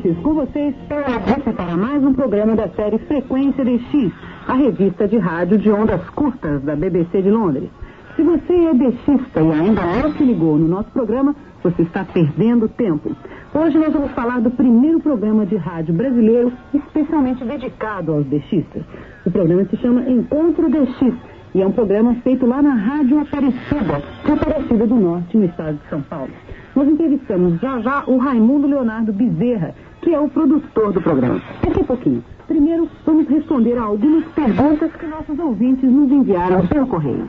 ouvintes, com vocês, para mais um programa da série Frequência DX, a revista de rádio de ondas curtas da BBC de Londres. Se você é DXista e ainda não se ligou no nosso programa, você está perdendo tempo. Hoje nós vamos falar do primeiro programa de rádio brasileiro especialmente dedicado aos DXistas. O programa se chama Encontro DX e é um programa feito lá na Rádio Aparecida, de Aparecida do Norte, no estado de São Paulo. Nós entrevistamos já o Raimundo Leonardo Bezerra, que é o produtor do programa. Daqui a pouquinho. Primeiro, vamos responder a algumas perguntas que nossos ouvintes nos enviaram pelo correio.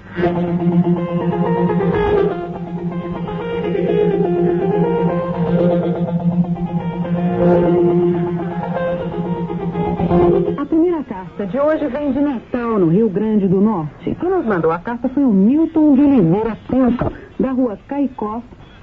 A primeira carta de hoje vem de Natal, no Rio Grande do Norte. Quem nos mandou a carta foi o Milton de Oliveira Pinto, da rua Caicó,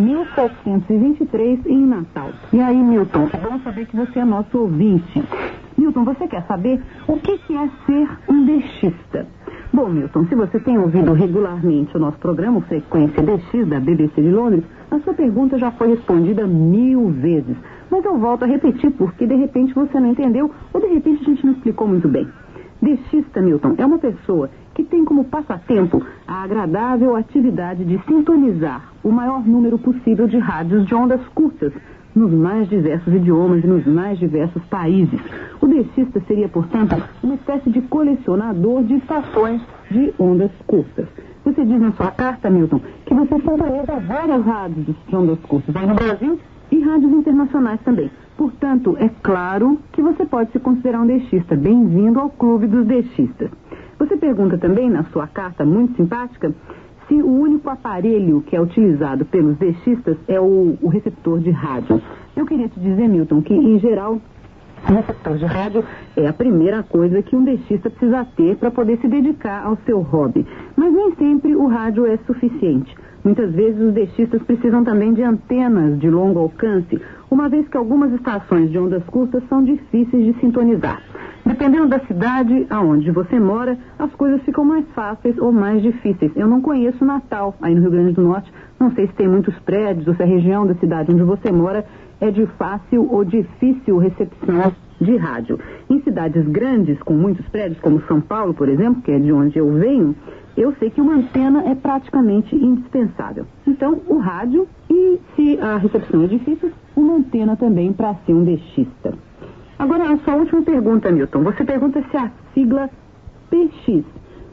1723, em Natal. E aí, Milton, é bom saber que você é nosso ouvinte. Milton, você quer saber o que é ser um DXista? Bom, Milton, se você tem ouvido regularmente o nosso programa, o Frequência DX, da BBC de Londres, a sua pergunta já foi respondida 1000 vezes. Mas eu volto a repetir, porque de repente você não entendeu, ou de repente a gente não explicou muito bem. DXista, Milton, é uma pessoa que tem como passatempo a agradável atividade de sintonizar o maior número possível de rádios de ondas curtas, nos mais diversos idiomas e nos mais diversos países. O DXista seria, portanto, uma espécie de colecionador de estações de ondas curtas. Você diz na sua carta, Milton, que você sintoniza várias rádios de ondas curtas aí no Brasil e rádios internacionais também. Portanto, é claro que você pode se considerar um DXista. Bem-vindo ao clube dos DXistas. Você pergunta também na sua carta, muito simpática, se o único aparelho que é utilizado pelos DXistas é o receptor de rádio. Eu queria te dizer, Milton, que, em geral, o receptor de rádio é a primeira coisa que um DXista precisa ter para poder se dedicar ao seu hobby. Mas nem sempre o rádio é suficiente. Muitas vezes os DXistas precisam também de antenas de longo alcance, uma vez que algumas estações de ondas curtas são difíceis de sintonizar. Dependendo da cidade aonde você mora, as coisas ficam mais fáceis ou mais difíceis. Eu não conheço Natal, aí no Rio Grande do Norte. Não sei se tem muitos prédios ou se a região da cidade onde você mora é de fácil ou difícil recepção de rádio. Em cidades grandes, com muitos prédios, como São Paulo, por exemplo, que é de onde eu venho, eu sei que uma antena é praticamente indispensável. Então, o rádio e, se a recepção é difícil, uma antena também para ser um DXista. Agora, a sua última pergunta, Milton. Você pergunta se a sigla PX,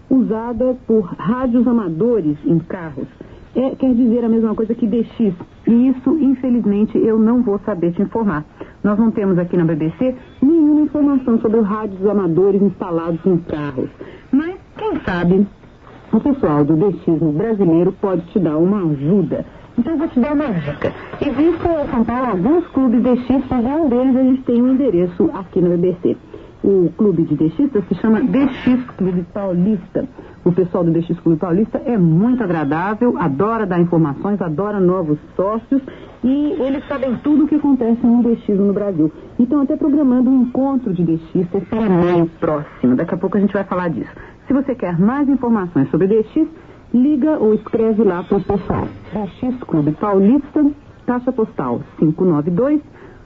usada por rádios amadores em carros, quer dizer a mesma coisa que DX. E isso, infelizmente, eu não vou saber te informar. Nós não temos aqui na BBC nenhuma informação sobre rádios amadores instalados em carros. Mas, quem sabe, o pessoal do DXismo brasileiro pode te dar uma ajuda. Então eu vou te dar uma dica. Existem em São Paulo alguns clubes DXistas e um deles a gente tem um endereço aqui no BBC. O clube de DXistas se chama DX Clube Paulista. O pessoal do DX Clube Paulista é muito agradável, adora dar informações, adora novos sócios e eles sabem tudo o que acontece no DXismo no Brasil. Então até programando um encontro de DXistas para maio próximo. Daqui a pouco a gente vai falar disso. Se você quer mais informações sobre DX, liga ou escreve lá para o pessoal. DX Clube Paulista, Caixa Postal 592,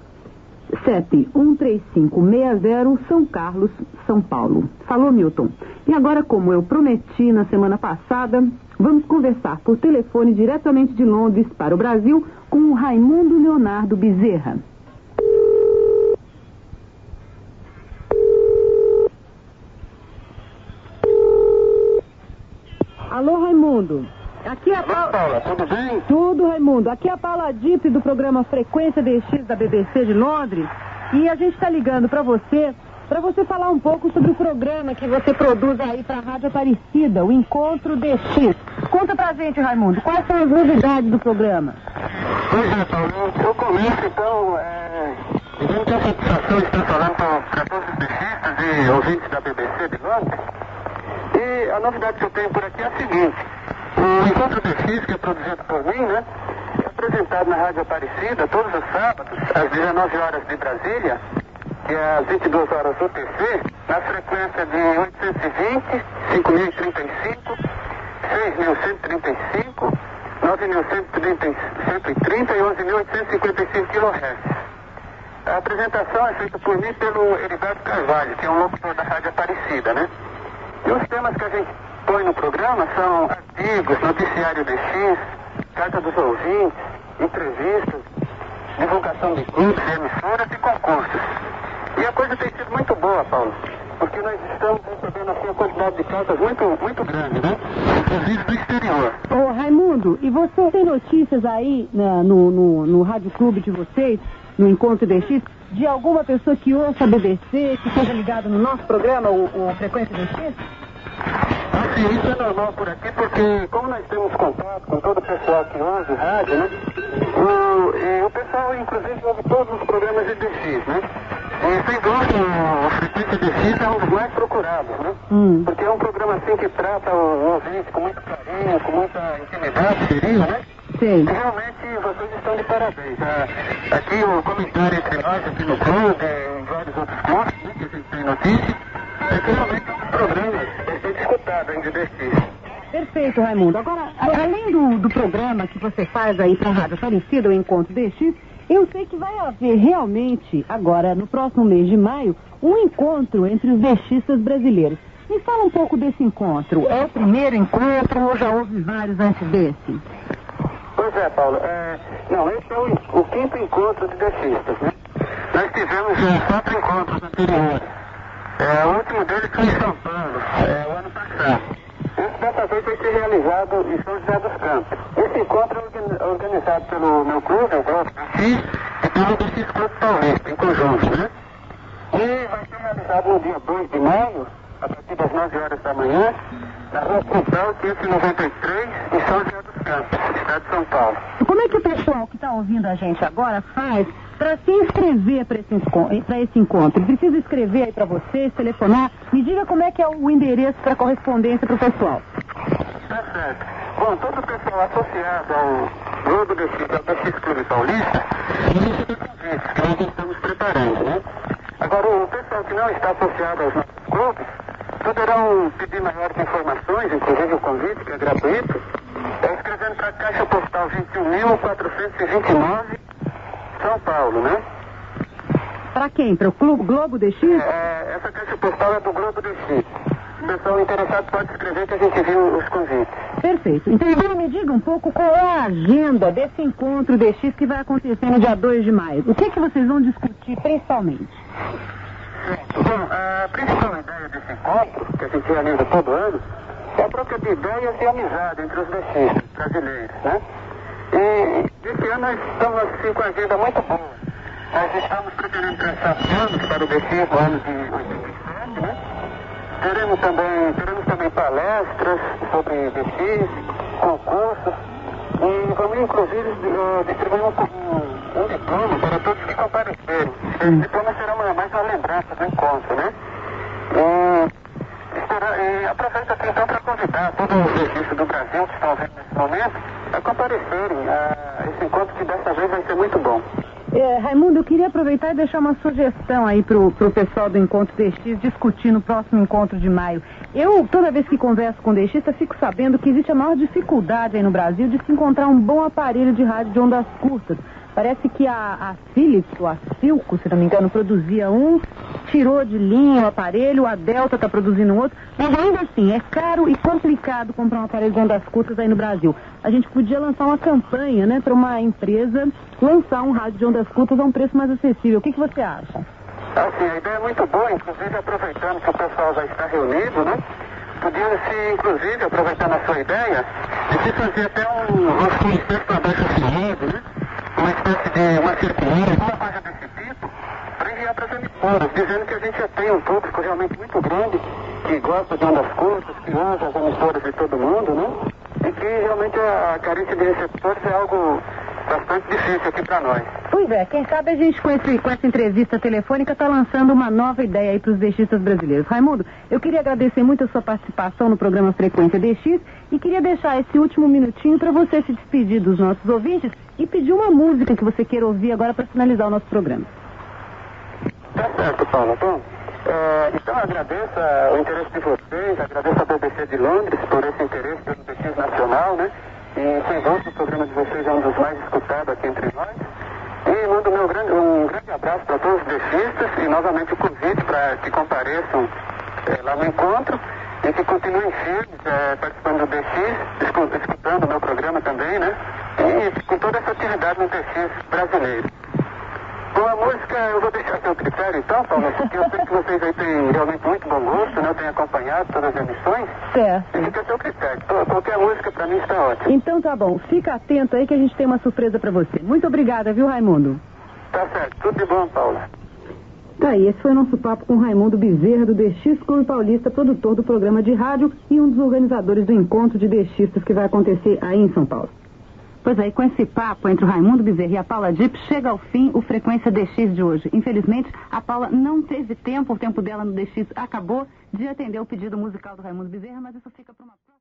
713560, São Carlos, São Paulo. Falou, Milton. E agora, como eu prometi na semana passada, vamos conversar por telefone diretamente de Londres para o Brasil com o Raimundo Leonardo Bezerra. Alô, Raimundo. Aqui é a Paula, tudo bem? Tudo, Raimundo. Aqui é a Paula Dipp do programa Frequência DX da BBC de Londres. E a gente está ligando para você falar um pouco sobre o programa que você produz aí para a Rádio Aparecida, o Encontro DX. Conta pra gente, Raimundo, quais são as novidades do programa? Pois é, Paulinho. Eu começo, então, eu tenho a satisfação de estar falando para todos os DXistas e ouvintes da BBC de Londres. E a novidade que eu tenho por aqui é a seguinte. O Encontro DX, que é produzido por mim, né? É apresentado na Rádio Aparecida todos os sábados, às 19 horas de Brasília, que é às 22 horas do UTC, na frequência de 820, 5035, 6135, 9130 e 11.855 kHz. A apresentação é feita por mim e pelo Heriberto Carvalho, que é um locutor da Rádio Aparecida, né? E os temas que a gente põe no programa são artigos, noticiário DX, carta dos ouvintes, entrevistas, divulgação de clubes, emissoras e concursos. E a coisa tem sido muito boa, Paulo, porque nós estamos recebendo assim uma quantidade de cartas muito grande, né? Inclusive do exterior. Ô Raimundo, e você tem notícias aí no Rádio Clube de vocês, no Encontro DX, de alguma pessoa que ouça a BBC, que seja ligada no nosso programa, o Frequência DX? Assim, isso é normal por aqui, porque como nós temos contato com todo o pessoal que ouve rádio, né? O pessoal, inclusive, ouve todos os programas de DX, né? E sem dúvida, o Frequência DX é um dos mais procurados, né? Porque é um programa assim que trata o ouvinte com muito carinho, com muita intimidade, seria, né? Sim. E realmente vocês estão de parabéns. Aqui o comentário entre nós, aqui no clube, em vários outros clubes, né, que a gente tem notícia, é que realmente é um programa bastante escutado ainda DX. Perfeito, Raimundo. Agora, além do programa que você faz aí para a Rádio Aparecida, o Encontro DX, eu sei que vai haver realmente, agora, no próximo mês de maio, um encontro entre os DXistas brasileiros. Me fala um pouco desse encontro. É o primeiro encontro ou já houve vários antes desse? Pois é, Paulo. Não, esse é o quinto encontro de DXistas, né? Nós tivemos 4 encontros anteriores. O último deles foi em São Paulo, o ano passado. Dessa vez vai ser realizado em São José dos Campos. Esse encontro é organizado pelo meu clube, o Grupo DX, e pelo DX Clube Paulista, em conjunto, né? E vai ser realizado no dia 2 de maio, a partir das 9 horas da manhã, na Rua Central 593, em São José dos Campos, estado de São Paulo. Como é que o pessoal que está ouvindo a gente agora faz para se inscrever para esse encontro? Precisa escrever aí para vocês, telefonar? Me diga como é que é o endereço para correspondência para o pessoal. Tá certo. Bom, todo o pessoal associado ao Globo DX Clube Paulista, recebe convites que nós estamos preparando, né? Agora, o pessoal que não está associado aos nossos clubes, poderão pedir maiores informações, inclusive o convite, que é gratuito, escrevendo para a Caixa Postal 21.429, São Paulo, né? Para quem? Para o Globo DX? Essa Caixa Postal é do Globo DX. O pessoal interessado pode escrever que a gente viu os convites. Perfeito. Então, agora me diga um pouco qual é a agenda desse encontro DX que vai acontecer no dia 2 de maio. O que vocês vão discutir principalmente? Bom, a principal ideia desse encontro, que a gente realiza todo ano, é a troca de ideias e amizade entre os DXistas brasileiros, né? E esse ano nós estamos assim com a agenda muito boa. Nós estamos pretendendo traçar planos para o DX no ano de 87, né? Teremos também palestras sobre DX, concursos, e vamos inclusive distribuir um diploma para todos que comparecerem. Esse diploma será mais uma lembrança do encontro, né? E aproveito aqui então para convidar todos os DXistas do Brasil que estão ouvindo nesse momento a comparecerem a esse encontro que dessa vez vai ser muito bom. Raimundo, eu queria aproveitar e deixar uma sugestão aí pro pessoal do Encontro DX discutir no próximo encontro de maio. Eu, toda vez que converso com DXista, fico sabendo que existe a maior dificuldade aí no Brasil de se encontrar um bom aparelho de rádio de ondas curtas. Parece que a Philips, ou a Philco, se não me engano, produzia um, tirou de linha o aparelho, a Delta está produzindo outro, mas ainda assim é caro e complicado comprar um aparelho de ondas curtas aí no Brasil. A gente podia lançar uma campanha, né, para uma empresa lançar um rádio de ondas curtas a um preço mais acessível. O que você acha? Assim, a ideia é muito boa, inclusive aproveitando que o pessoal já está reunido, né? Podia-se, inclusive, aproveitando a sua ideia, de se fazer até uma espécie de abaixo assinado, né? Uma espécie de uma circular, alguma coisa desse tipo, para enviar para as emissoras, dizendo que a gente já tem um público realmente muito grande, que gosta de ondas curtas, que usa as emissoras de todo mundo, né? E que realmente a carência de receptores é algo bastante difícil aqui para nós. Pois é, quem sabe a gente com essa entrevista telefônica está lançando uma nova ideia aí para os DXistas brasileiros. Raimundo, eu queria agradecer muito a sua participação no programa Frequência DX e queria deixar esse último minutinho para você se despedir dos nossos ouvintes e pedir uma música que você queira ouvir agora para finalizar o nosso programa. Tá certo, Paula. Bom, então agradeço o interesse de vocês, agradeço a BBC de Londres por esse interesse pelo DX nacional, né? E sem dúvida o programa de vocês é um dos mais escutados aqui entre nós. E mando um grande abraço para todos com toda essa atividade no DX brasileiro. Com a música, eu vou deixar seu critério então, Paulo, porque eu sei que vocês aí têm realmente muito bom gosto, né? Eu tenho acompanhado todas as emissões. Certo. E fica a seu critério. Qualquer música pra mim está ótima. Então tá bom, fica atento aí que a gente tem uma surpresa pra você. Muito obrigada, viu, Raimundo? Tá certo, tudo de bom, Paula. Tá aí, esse foi o nosso papo com Raimundo Bezerra, do DX Clube Paulista, produtor do programa de rádio e um dos organizadores do encontro de DXistas que vai acontecer aí em São Paulo. Pois aí, com esse papo entre o Raimundo Bezerra e a Paula Dipp, chega ao fim o Frequência DX de hoje. Infelizmente, a Paula não teve tempo, o tempo dela no DX acabou de atender o pedido musical do Raimundo Bezerra, mas isso fica para uma...